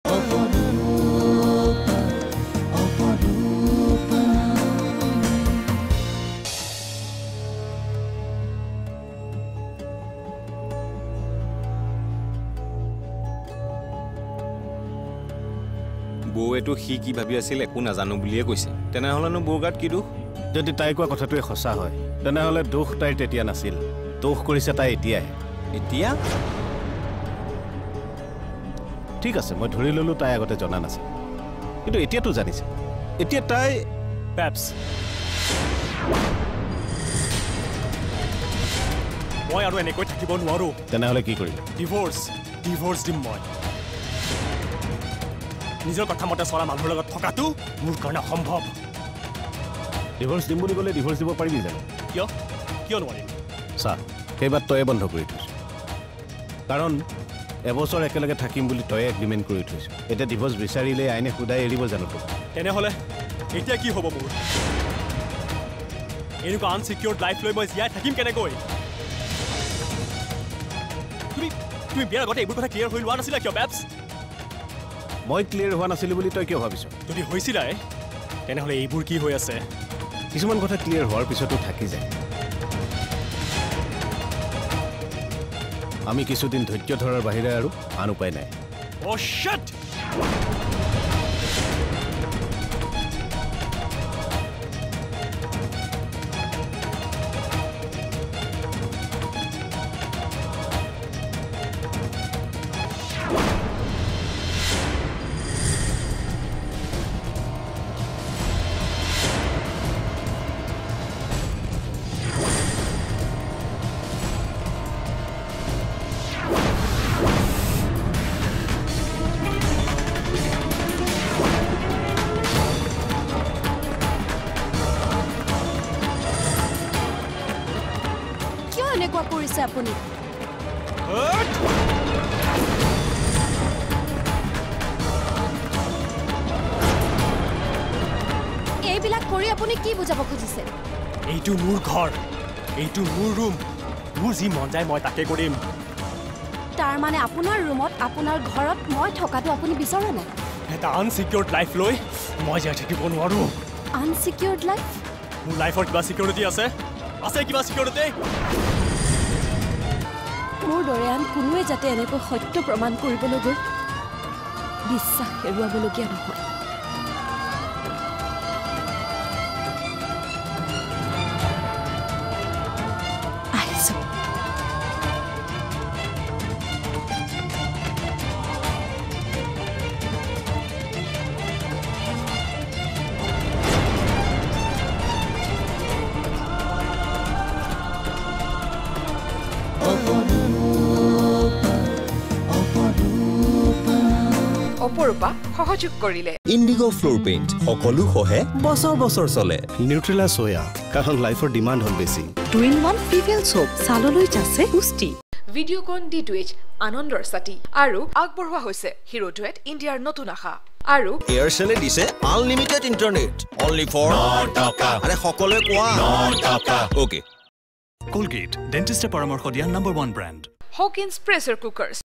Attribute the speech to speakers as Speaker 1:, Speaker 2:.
Speaker 1: বৌয়েটো সি কি ভাবি আছিল একো নাজানো বুলিয়ে কৈছে তেনেহলেনো বৌ গাত কি দুখ
Speaker 2: যদি তাই কোৱা কথাটোৱে সঁচা হয় তেনেহলে দুখ তাইৰ তেতিয়া নাছিল দুখ কৰিছে তাই এতিয়াহে
Speaker 1: এতিয়া
Speaker 2: ঠিক আছে মই ধৰি ললো তাই আগতে জনা নাছিল কিন্তু এতিয়াতো জানিছে এতিয়া তাই
Speaker 3: পেপছ মই আৰু এনেকৈ থাকিব নোৱাৰো
Speaker 2: তেনেহলে কি কৰিম
Speaker 3: ডিভোৰ্স দিম মই নিজৰ কথা মতে চলা মানুহৰ লগত থকাটো মোৰ কাৰণে সম্ভৱ
Speaker 2: ডিভোৰ্স দিম বুলি ক'লে ডিভোৰ্স দিব পাৰিবি জানো
Speaker 3: কিয় নোৱাৰিম
Speaker 2: চা সেইবাৰ তয়ে বন্ধ কৰি থৈছ কাৰণ এবছৰ একেলগে থাকিম বুলি তয়ে এগ্ৰিমেণ্ট কৰি থৈছ এতিয়া ডিভোৰ্স বিচাৰিলে আইনে সুদাই এৰিব জানো তোক
Speaker 3: তেনেহলে এতিয়া কি হ'ব মোৰ এনেকুৱা আনচিকিউৰ্ড লাইফ লৈ মই জীয়াই থাকিম কেনেকৈ তুমি বিয়াৰ আগতে এইবোৰ কথা ক্লিয়াৰ হৈ লোৱা নাছিলা কিয় পেপছ
Speaker 2: মই ক্লিয়াৰ হোৱা নাছিলো বুলি তই কিয় ভাবিছ
Speaker 3: যদি হৈছিলাই তেনেহলে এইবোৰ কি হৈ আছে
Speaker 2: কিছুমান কথা ক্লিয়াৰ হোৱাৰ পিছতো থাকি যায় আমি কিছুদিন ধৈৰ্য ধৰাৰ বাহিৰে আৰু আন উপায় নাই
Speaker 3: Oh shit!
Speaker 4: আপুনি এইবিলাক কৰি আপুনি কি বুজাব খুজিছে
Speaker 3: এইটো মোৰ ঘৰ এইটো মোৰ ৰুম মোৰ যি মন যায় মই তাকে কৰিম
Speaker 4: তাৰ মানে আপোনাৰ ৰুমত আপোনাৰ ঘৰত মই থকাটো আপুনি বিচৰা নাই
Speaker 3: এটা আনচিকিউৰ্ড লাইফ লৈ মই জীয়াই থাকিব নোৱাৰো
Speaker 4: আনচিকিউৰ্ড লাইফ
Speaker 3: মোৰ লাইফৰ কিবা সিকিউৰিটি আছে কিবা সিকিউৰিটি
Speaker 4: মোৰ দৰে আন কোনোৱে যাতে এনেকৈ সত্য প্ৰমাণ কৰিবলৈ গৈ বিশ্বাস হেৰুৱাবলগীয়া নহয়
Speaker 5: Aparupa সহযোগ কৰিলে
Speaker 6: ইন্ডিগো ফ্লোৰ পেইণ্ট সকলো হহে বছৰ বছৰ চলে
Speaker 2: নিউট্ৰেলা সোয়া কাৰণ লাইফৰ ডিমান্ড হল বেছি
Speaker 5: 2-in-1 ফিভেল সোপ সাললৈ যাচ্ছে পুষ্টি ভিডিওকন D2H আনন্দৰ সাথী আৰু আগবঢ়োৱা হৈছে হিৰো ডুৱেট ইণ্ডিয়াৰ নতুন আশা আৰু
Speaker 6: এয়াৰচেলে দিছে আনলিমিটেড ইন্টাৰনেট only for 9 টাকা আৰে সকলোৱে কোৱা 9 টাকা ওকে
Speaker 7: Colgate ডেন্টিষ্টৰ পৰামৰ্শ দিয়া number 1 brand
Speaker 5: Hawkins pressure cookers